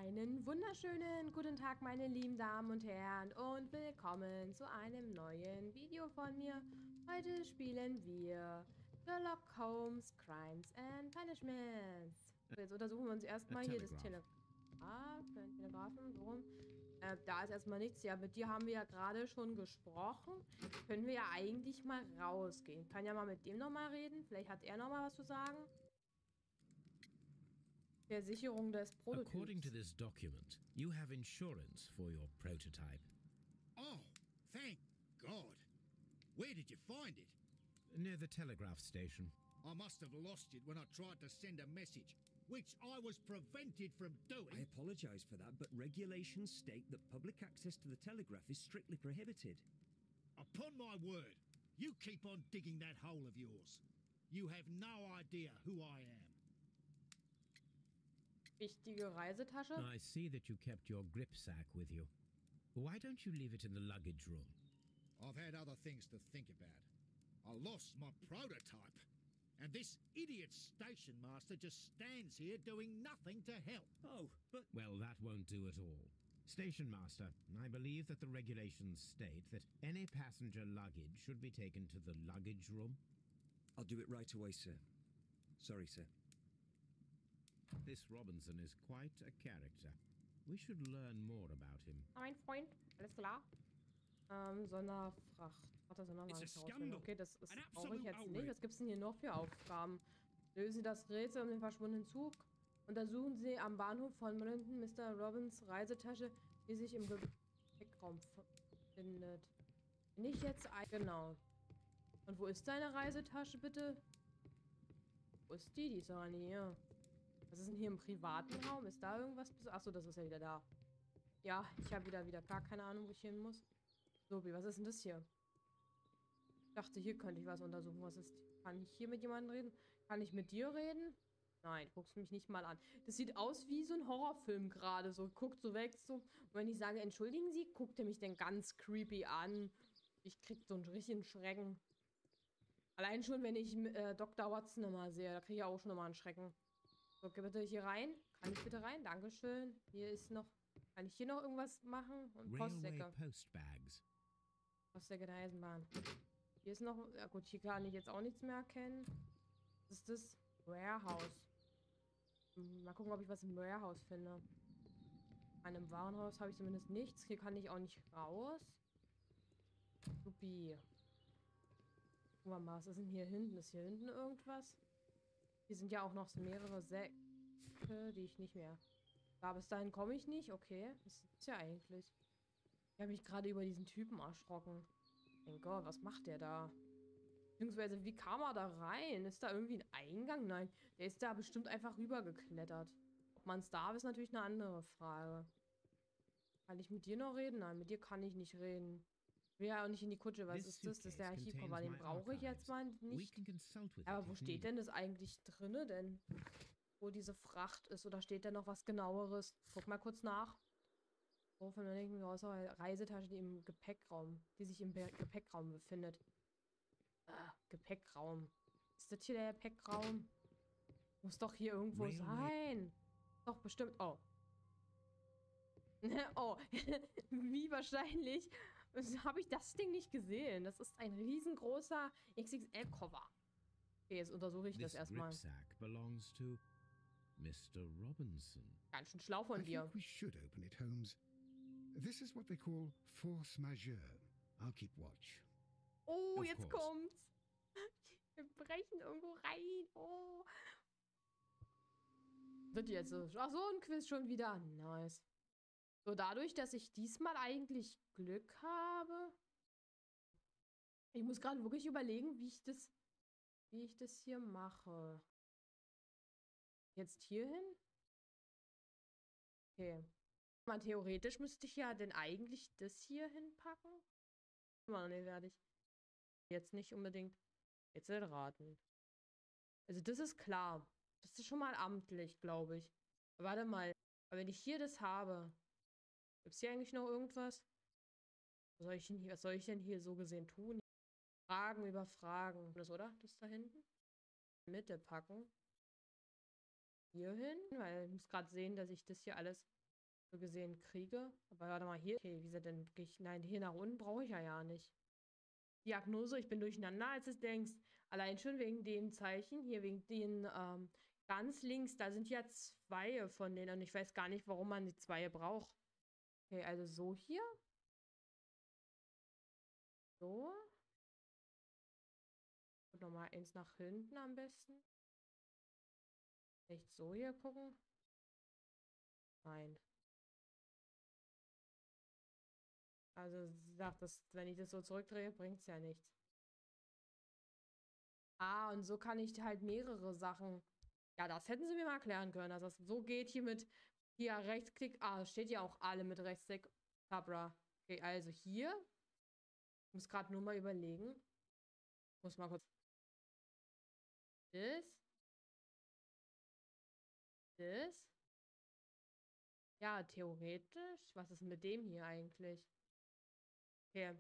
Einen wunderschönen guten Tag, meine lieben Damen und Herren, und willkommen zu einem neuen Video von mir. Heute spielen wir Sherlock Holmes Crimes and Punishments. So, jetzt untersuchen wir uns erstmal hier das Telegrafen. So rum. Da ist erstmal nichts. Ja, mit dir haben wir ja gerade schon gesprochen. Können wir ja eigentlich mal rausgehen. Kann ja mal mit dem nochmal reden. Vielleicht hat er nochmal was zu sagen. Der Sicherung des According to Prototyps. this document, you have insurance for your prototype. Oh, thank God. Where did you find it? Near the telegraph station. I must have lost it when I tried to send a message, which I was prevented from doing. I apologize for that, but regulations state that public access to the telegraph is strictly prohibited. Upon my word, you keep on digging that hole of yours. You have no idea who I am. Wichtige Reisetasche. I see that you kept your gripsack with you. Why don't you leave it in the luggage room? I've had other things to think about. I lost my prototype, and this idiot station master just stands here doing nothing to help. Oh, but... Well, that won't do at all. Station master, I believe that the regulations state that any passenger luggage should be taken to the luggage room. I'll do it right away, sir. Sorry, sir. This Robinson is quite a character. We should learn more about him. Mein Freund, alles klar. Sonderfracht. Warte, Sonderwagen. Okay, das brauche ich jetzt nicht. Was gibt's denn hier noch für Aufgaben? Lösen Sie das Rätsel um den verschwundenen Zug. Untersuchen Sie am Bahnhof von Millington Mr. Robins Reisetasche, die sich im Gepäckraum befindet. Bin ich jetzt ein... Genau. Und wo ist deine Reisetasche, bitte? Wo ist die? Die ist doch nicht hier. Was ist denn hier im privaten Raum? Ist da irgendwas? Achso, das ist ja wieder da. Ja, ich habe wieder gar keine Ahnung, wo ich hin muss. Sobi, was ist denn das hier? Ich dachte, hier könnte ich was untersuchen. Was ist... Kann ich hier mit jemandem reden? Kann ich mit dir reden? Nein, guckst mich nicht mal an. Das sieht aus wie so ein Horrorfilm gerade. So, guckt so weg. So. Und wenn ich sage, entschuldigen Sie, guckt er mich denn ganz creepy an. Ich krieg so einen richtigen Schrecken. Allein schon, wenn ich Dr. Watson immer sehe, da kriege ich auch schon immer einen Schrecken. So, geh bitte hier rein. Kann ich bitte rein? Dankeschön. Hier ist noch... Kann ich hier noch irgendwas machen? Und Postsäcke. Postbags. Postsäcke der Eisenbahn. Hier ist noch... Ja gut, hier kann ich jetzt auch nichts mehr erkennen. Was ist das? Warehouse. Mal gucken, ob ich was im Warehouse finde. An einem Warenhaus habe ich zumindest nichts. Hier kann ich auch nicht raus. Supi. Gucken wir mal, was ist denn hier hinten? Ist hier hinten irgendwas? Hier sind ja auch noch so mehrere Säcke, die ich nicht mehr... Da, bis dahin komme ich nicht. Okay, was ist ja eigentlich? Ich habe mich gerade über diesen Typen erschrocken. Mein Gott, was macht der da? Beziehungsweise, wie kam er da rein? Ist da irgendwie ein Eingang? Nein, der ist da bestimmt einfach rübergeklettert. Ob man es darf, ist natürlich eine andere Frage. Kann ich mit dir noch reden? Nein, mit dir kann ich nicht reden. Ich will ja auch nicht in die Kutsche. Was ist das? Das ist der Archivkoffer. Den brauche ich jetzt mal nicht. Aber wo steht denn das eigentlich drinne denn? Wo diese Fracht ist? Oder steht da noch was Genaueres? Guck mal kurz nach. Oh, von der Reisetasche, die sich im Gepäckraum befindet. Gepäckraum. Ist das hier der Gepäckraum? Muss doch hier irgendwo sein. Doch, bestimmt. Oh. Oh. Wie wahrscheinlich habe ich das Ding nicht gesehen. Das ist ein riesengroßer XXL-Cover. Okay, jetzt untersuche ich das erstmal. Belongs to Mr. Robinson. Ganz schön schlau von dir. I think we should open it, Holmes. This is what they call force majeure. I'll keep watch. Oh, Of jetzt course. kommt's. Wir brechen irgendwo rein. Oh. Wird jetzt so. Ach so, ein Quiz schon wieder. Nice. So, dadurch, dass ich diesmal eigentlich Glück habe. Ich muss gerade wirklich überlegen, wie ich das hier mache. Jetzt hier hin? Okay. Mal theoretisch müsste ich ja denn eigentlich das hier hinpacken. Immer noch nicht fertig. Jetzt nicht unbedingt. Jetzt raten. Also das ist klar. Das ist schon mal amtlich, glaube ich. Warte mal. Aber wenn ich hier das habe, gibt es hier eigentlich noch irgendwas? Was soll ich denn hier so gesehen tun? Fragen über Fragen. Das, oder? Das da hinten? Mitte packen. Hier hin, weil ich muss gerade sehen, dass ich das hier alles so gesehen kriege. Aber warte mal, hier. Okay, wie ist er denn wirklich? Nein, hier nach unten brauche ich ja nicht. Diagnose, ich bin durcheinander, als du denkst. Allein schon wegen dem Zeichen, hier wegen den, ganz links, da sind ja 2 von denen und ich weiß gar nicht, warum man die 2 braucht. Okay, also so hier. So. Und nochmal eins nach hinten am besten. Echt so hier gucken? Nein. Also, sie sagt, wenn ich das so zurückdrehe, bringt es ja nichts. Ah, und so kann ich halt mehrere Sachen. Ja, das hätten sie mir mal erklären können, dass das so geht hier mit hier Rechtsklick. Ah, es steht ja auch alle mit Rechtsklick. Tabra. Okay, also hier. Ich muss gerade nur mal überlegen. Muss mal kurz. Das. Das. Ja, theoretisch. Was ist mit dem hier eigentlich? Okay.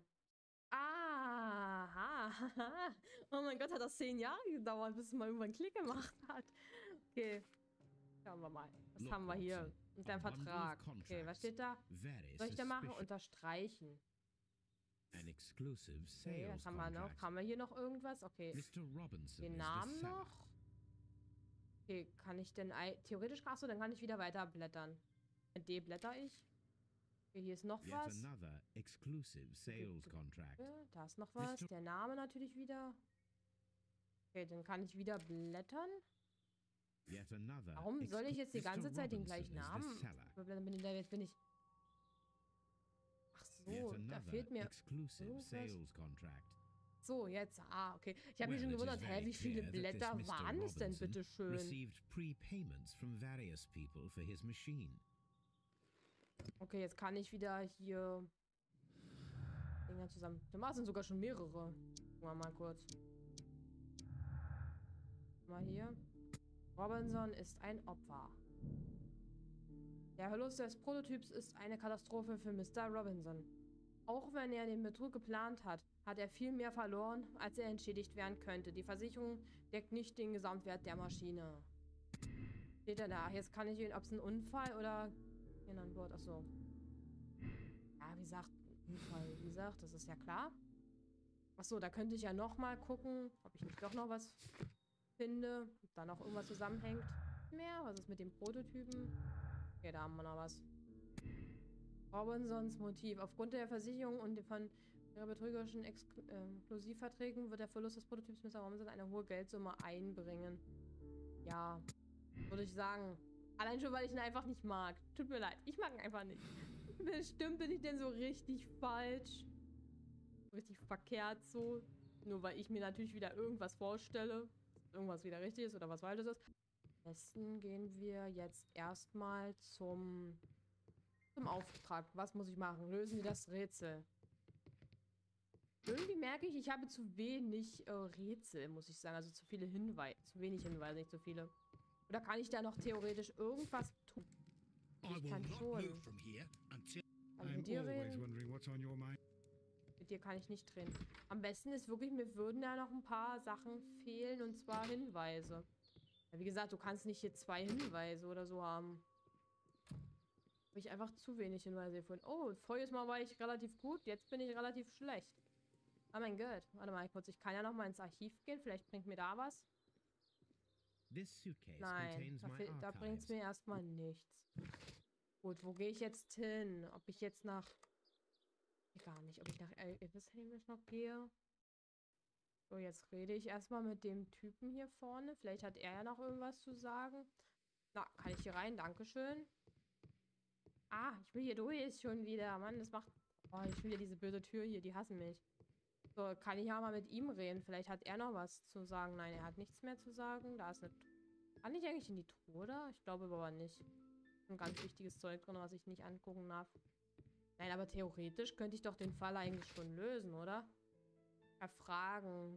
Aha. Oh mein Gott, hat das 10 Jahre gedauert, bis es mal irgendwann einen Klick gemacht hat. Okay. Schauen wir mal. Was haben wir hier? Und dein Vertrag. Okay, was steht da? Soll ich da machen? Unterstreichen. An exclusive Okay, sales was haben wir noch? contract. Haben wir hier noch irgendwas? Okay. Mr. Robinson Den is Namen the seller. noch? Okay, kann ich denn theoretisch, achso, dann kann ich wieder weiter blättern. D blätter ich. Okay, hier ist noch Yet was. another exclusive sales contract. Da ist noch was. Der Name natürlich wieder. Okay, dann kann ich wieder blättern. Yet another Warum soll ich jetzt die Mr. ganze Zeit den Robinson gleichen is the Namen seller. beblättern? Jetzt bin ich. Ach so, Yet da another fehlt mir. exclusive irgendwas. sales contract. So, jetzt. Ah, okay. Ich habe mich Well, schon it is gewundert, very wie viele clear that this Blätter Mr. waren es denn Robinson bitte schön? Received prepayments from various people for his machine. Okay, jetzt kann ich wieder hier Dinger zusammen. Da sind sogar schon mehrere. Gucken wir mal kurz. Mal hier. Robinson ist ein Opfer. Der Verlust des Prototyps ist eine Katastrophe für Mr. Robinson. Auch wenn er den Betrug geplant hat, hat er viel mehr verloren, als er entschädigt werden könnte. Die Versicherung deckt nicht den Gesamtwert der Maschine. Steht er da? Jetzt kann ich ihn, ob es ein Unfall oder genannt wird. Achso. Ja, wie gesagt, Unfall. Wie gesagt, das ist ja klar. Achso, da könnte ich ja nochmal gucken, ob ich nicht doch noch was finde. Ob da noch irgendwas zusammenhängt. Mehr? Was ist mit dem Prototypen? Okay, da haben wir noch was. Robinsons Motiv. Aufgrund der Versicherung und von ihrer betrügerischen Exklusivverträgen wird der Verlust des Prototyps Mr. Robinson eine hohe Geldsumme einbringen. Ja, würde ich sagen. Allein schon, weil ich ihn einfach nicht mag. Tut mir leid, ich mag ihn einfach nicht. Bestimmt bin ich denn so richtig falsch. Richtig verkehrt so. Nur weil ich mir natürlich wieder irgendwas vorstelle. Irgendwas wieder richtig ist oder was Falsches ist. Am besten gehen wir jetzt erstmal zum Auftrag. Was muss ich machen? Lösen wir das Rätsel. Irgendwie merke ich, ich habe zu wenig Rätsel, muss ich sagen. Also zu viele Hinweise. Zu wenig Hinweise, nicht zu viele. Oder kann ich da noch theoretisch irgendwas tun? Ich kann schon. Kann ich mit dir reden? wondering what's on your mind. Mit dir kann ich nicht reden. Am besten ist wirklich, mir würden ja noch ein paar Sachen fehlen, und zwar Hinweise. Ja, wie gesagt, du kannst nicht hier 2 Hinweise oder so haben. Habe ich einfach zu wenig Hinweise gefunden. Oh, voriges Mal war ich relativ gut, jetzt bin ich relativ schlecht. Oh mein Gott. Warte mal kurz, ich kann ja noch mal ins Archiv gehen, vielleicht bringt mir da was. This suitcase Nein, contains my da bringt es mir erstmal nichts. Gut, wo gehe ich jetzt hin? Ob ich jetzt nach... Gar nicht, ob ich nach Elvis noch gehe. So, jetzt rede ich erstmal mit dem Typen hier vorne. Vielleicht hat er ja noch irgendwas zu sagen. Na, kann ich hier rein? Dankeschön. Ah, ich will hier durch schon wieder. Mann, das macht... Oh, ich will wieder diese böse Tür hier. Die hassen mich. So, kann ich ja mal mit ihm reden. Vielleicht hat er noch was zu sagen. Nein, er hat nichts mehr zu sagen. Da ist eine... Kann ich eigentlich in die Truhe da? Ich glaube aber nicht. Ein ganz wichtiges Zeug drin, was ich nicht angucken darf. Nein, aber theoretisch könnte ich doch den Fall eigentlich schon lösen, oder? Erfragen.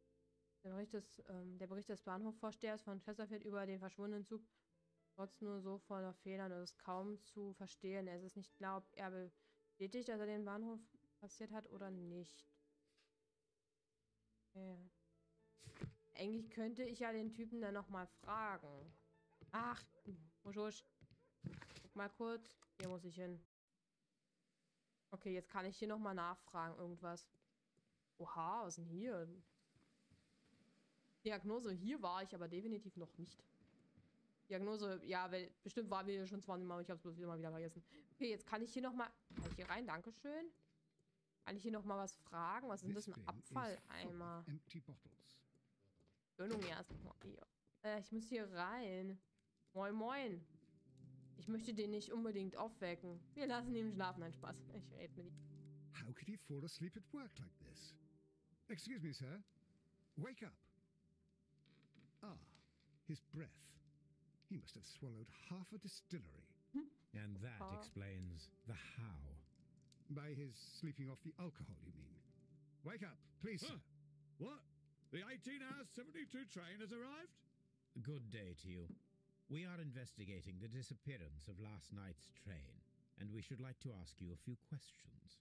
Der Bericht des Bahnhofvorstehers von Chesterfield über den verschwundenen Zug trotz nur so voller Fehlern und ist kaum zu verstehen. Es ist nicht klar, ob er bestätigt, dass er den Bahnhof passiert hat oder nicht. Okay. Eigentlich könnte ich ja den Typen dann nochmal fragen. Ach, husch, husch. Guck mal kurz. Hier muss ich hin. Okay, jetzt kann ich hier nochmal nachfragen, irgendwas. Oha, was ist denn hier? Diagnose, hier war ich aber definitiv noch nicht. Diagnose, ja, bestimmt waren wir hier schon 20 Mal, ich habe es bloß immer wieder vergessen. Okay, jetzt kann ich hier nochmal... Kann ich hier rein? Dankeschön. Kann ich hier nochmal was fragen? Was ist denn das? Ein Abfalleimer. Gönnung erstmal hier. Ich muss hier rein. Moin, moin. Ich möchte den nicht unbedingt aufwecken. Wir lassen ihn schlafen. Nein, Spaß. Ich rede mit ihm. How could he fall asleep at work like this? Excuse me, sir. Wake up. Ah, his breath. He must have swallowed half a distillery. And that explains the how. By his sleeping off the alcohol, you mean? Wake up, please, sir. What? The 18-hour 72 train has arrived? Good day to you. We are investigating the disappearance of last night's train, and we should like to ask you a few questions.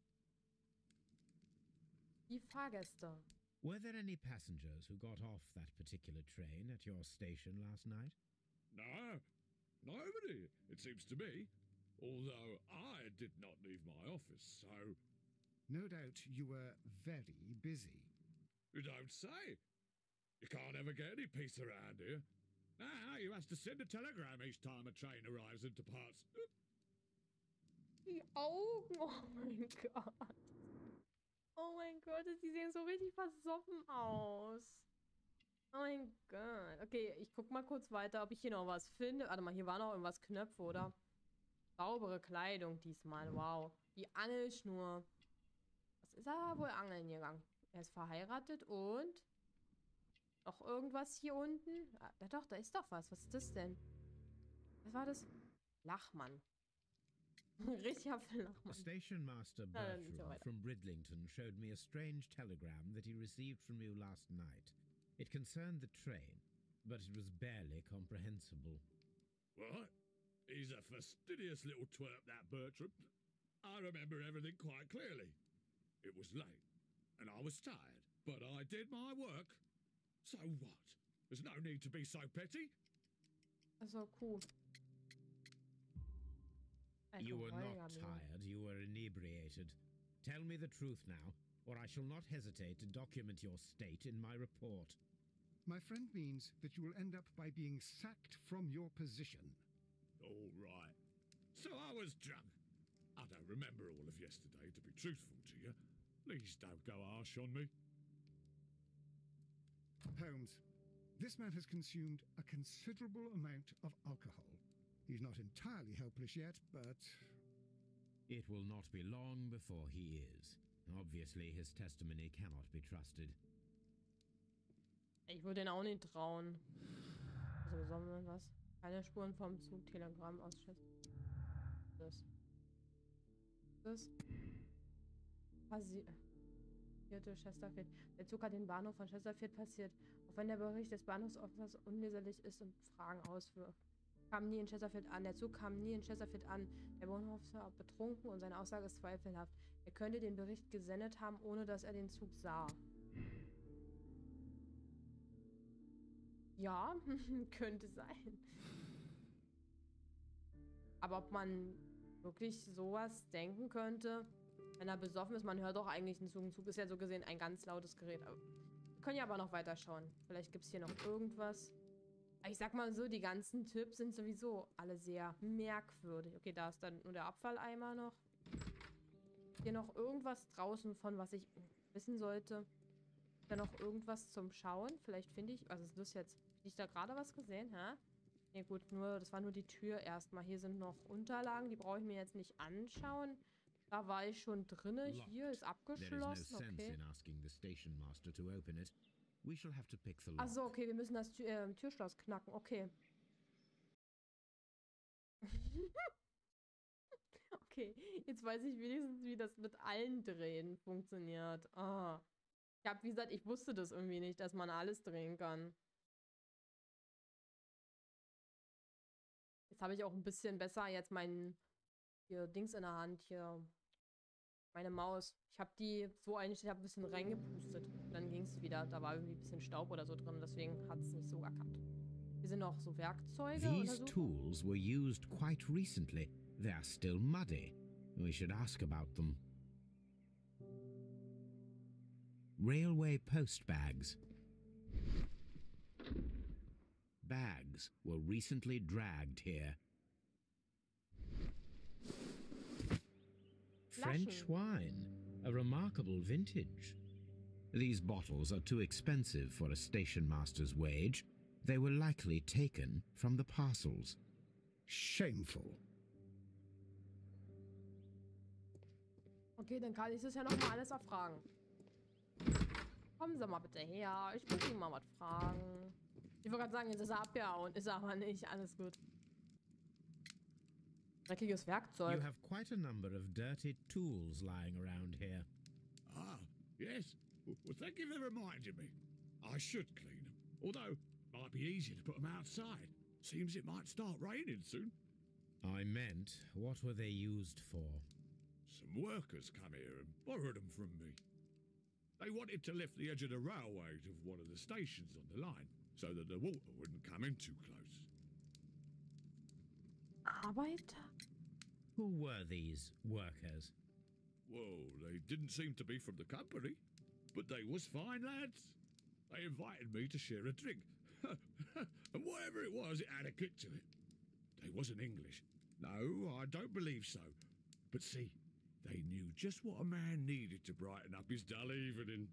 Die Fahrgäste. Were there any passengers who got off that particular train at your station last night? No, nobody, it seems to me. Although I did not leave my office, so... No doubt you were very busy. You don't say. You can't ever get any peace around here. Now you have to send a telegram each time a train arrives and departs. Die Augen, oh mein Gott. Oh mein Gott, die sehen so richtig versoffen aus. Oh mein Gott. Okay, ich guck mal kurz weiter, ob ich hier noch was finde. Warte mal, hier waren noch irgendwas Knöpfe, oder? Saubere Kleidung diesmal, wow. Die Angelschnur. Was ist er wohl angeln gegangen? Er ist verheiratet und... Noch irgendwas hier unten? Ah, ja doch, da ist doch was. Was ist das denn? Was war das? Lachmann. Richtiger Lachmann. Station Master Bertram from Bridlington showed me a strange telegram that he received from you last night. It concerned the train, but it was barely comprehensible. What? He's a fastidious little twerp, that Bertram. I remember everything quite clearly. It was late, and I was tired, but I did my work. So what? There's no need to be so petty. Also, cool. You were not tired, you were inebriated. Tell me the truth now, or I shall not hesitate to document your state in my report. My friend means that you will end up by being sacked from your position. All right. So I was drunk. I don't remember all of yesterday, to be truthful to you. Please don't go harsh on me. Holmes, this man has consumed a considerable amount of alcohol. He's not entirely helpless yet, but... It will not be long before he is. Obviously, his testimony cannot be trusted. Ich würde ihn auch nicht trauen. Also, sondern was? Keine Spuren vom Zug, Telegramm ausschätzen. Das. Passierte Chesterfield. Der Zug hat den Bahnhof von Chesterfield passiert. Auch wenn der Bericht des Bahnhofsofficers unleserlich ist und Fragen auswirft. Kam nie in Chesterfield an. Der Zug kam nie in Chesterfield an. Der Bahnhofsofficer war betrunken und seine Aussage ist zweifelhaft. Er könnte den Bericht gesendet haben, ohne dass er den Zug sah. Ja, könnte sein. Aber ob man wirklich sowas denken könnte, wenn er besoffen ist, man hört doch eigentlich einen Zug. Ein Zug ist ja so gesehen ein ganz lautes Gerät. Wir können ja aber noch weiterschauen. Vielleicht gibt es hier noch irgendwas. Ich sag mal so, die ganzen Tipps sind sowieso alle sehr merkwürdig. Okay, da ist dann nur der Abfalleimer noch. Hier noch irgendwas draußen von, was ich wissen sollte. Da noch irgendwas zum Schauen. Vielleicht finde ich... Was ist das jetzt? Habe ich da gerade was gesehen, hä? Ja gut, das war nur die Tür erstmal. Hier sind noch Unterlagen, die brauche ich mir jetzt nicht anschauen. Da war ich schon drinne. Hier ist abgeschlossen. Okay. Achso, okay, wir müssen das Türschloss knacken. Okay. Okay, jetzt weiß ich wenigstens, wie das mit allen Drehen funktioniert. Ah. Wie gesagt, ich wusste das irgendwie nicht, dass man alles drehen kann. Jetzt habe ich auch ein bisschen besser jetzt mein hier Dings in der Hand hier. Meine Maus. Ich habe die so eingestellt, habe ein bisschen reingepustet. Dann ging es wieder. Da war irgendwie ein bisschen Staub oder so drin. Deswegen hat es nicht so erkannt. Hier sind noch so Werkzeuge. These tools were used quite recently. They are still muddy. We should ask about them. Railway post bags. Bags were recently dragged here. French wine, a remarkable vintage. These bottles are too expensive for a station master's wage. They were likely taken from the parcels. Shameful. Okay, dann kann ich das ja noch mal alles erfragen. Kommen Sie mal bitte her. Ich muss Ihnen mal was fragen. Ich wollte gerade sagen, jetzt ist er abgehauen. Ist er aber nicht. Alles gut. Dreckiges Werkzeug. You have quite a number of dirty tools lying around here. Ah, yes. Well, thank you for reminding me. I should clean them. Although, might be easier to put them outside. Seems it might start raining soon. I meant, what were they used for? Some workers come here and borrowed them from me. They wanted to lift the edge of the railway to one of the stations on the line, so that the water wouldn't come in too close. Arbeiter? Who were these workers? Well, they didn't seem to be from the company, but they was fine lads. They invited me to share a drink. And whatever it was, it had a kick to it. They wasn't English. No, I don't believe so. But see, they knew just what a man needed to brighten up his dull evening.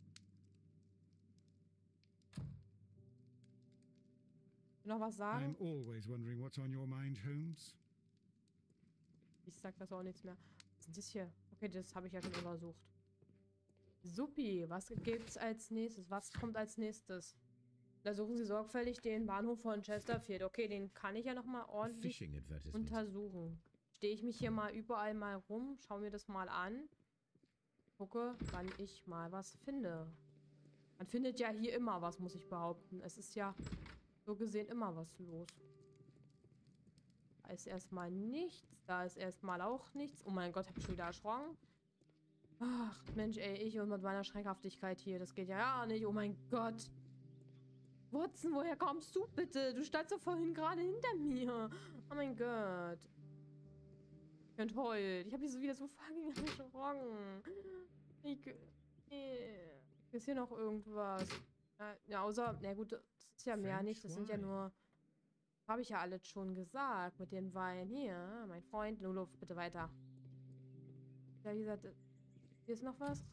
Noch was sagen? I'm always wondering what's on your mind, Holmes. Ich sag das auch nichts mehr. Was ist das hier? Okay, das habe ich ja schon untersucht. Supi, was gibt's als nächstes? Was kommt als nächstes? Untersuchen Sie sorgfältig den Bahnhof von Chesterfield. Okay, den kann ich ja noch mal ordentlich untersuchen. Stehe ich mich hier mal überall mal rum, schaue mir das mal an. Gucke, wann ich mal was finde. Man findet ja hier immer was, muss ich behaupten. Es ist ja so gesehen immer was los. Da ist erstmal nichts. Da ist erstmal auch nichts. Oh mein Gott, hab ich schon wieder erschrocken. Ach, Mensch, ey, ich und mit meiner Schreckhaftigkeit hier. Das geht ja gar nicht. Oh mein Gott. Watson, woher kommst du bitte? Du standst doch vorhin gerade hinter mir. Oh mein Gott. Ich bin heult. Ich habe mich so wieder so fucking erschrocken. Ist hier noch irgendwas? Ja, außer, na gut, das ist ja mehr nicht. Das sind ja nur, habe ich ja alles schon gesagt mit den Weinen. Hier, mein Freund, Luluf, bitte weiter. Ja, wie gesagt, hier ist noch was.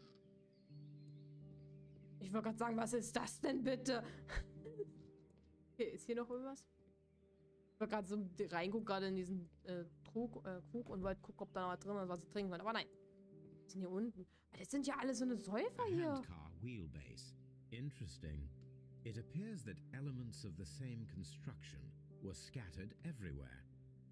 Ich wollte gerade sagen, was ist das denn bitte? Okay, ist hier noch irgendwas? Ich wollte gerade so reingucken, gerade in diesen Krug und wollte gucken, ob da noch was drin ist, was ich trinken kann. Aber nein. Was ist denn hier unten? Das sind ja alle so eine Säufer hier. Handcar wheelbase. Interesting. It appears that elements of the same construction were scattered everywhere.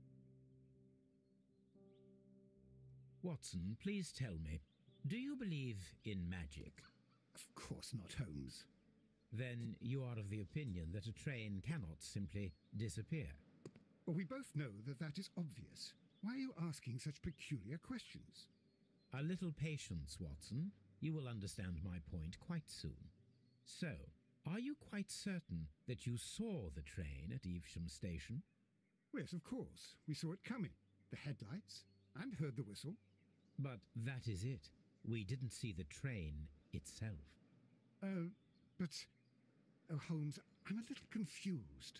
Watson, please tell me, do you believe in magic? Of course not, Holmes. Then you are of the opinion that a train cannot simply disappear. Well, we both know that that is obvious. Why are you asking such peculiar questions? A little patience, Watson. You will understand my point quite soon. So, are you quite certain that you saw the train at Evesham Station? Yes, of course. We saw it coming. The headlights, and heard the whistle. But that is it. We didn't see the train itself. But... Oh, Holmes, I'm a little confused.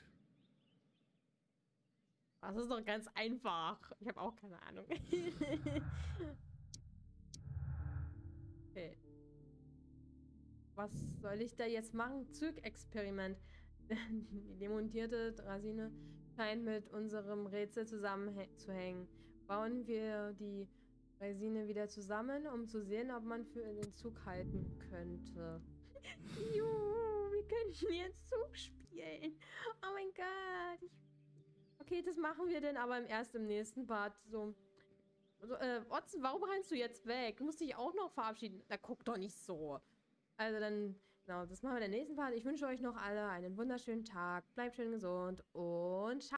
Das ist doch ganz einfach. Ich habe auch keine Ahnung. Okay. Was soll ich da jetzt machen? Zugexperiment. Die demontierte Draisine scheint mit unserem Rätsel zusammenzuhängen. Bauen wir die Draisine wieder zusammen, um zu sehen, ob man für den Zug halten könnte. Juhu, wir können jetzt Zug spielen. Oh mein Gott. Okay, das machen wir denn aber erst im nächsten Part. So. Watson, warum rennst du jetzt weg? Du musst dich auch noch verabschieden. Da guck doch nicht so. Also dann, genau, das machen wir im nächsten Part. Ich wünsche euch noch alle einen wunderschönen Tag. Bleibt schön gesund und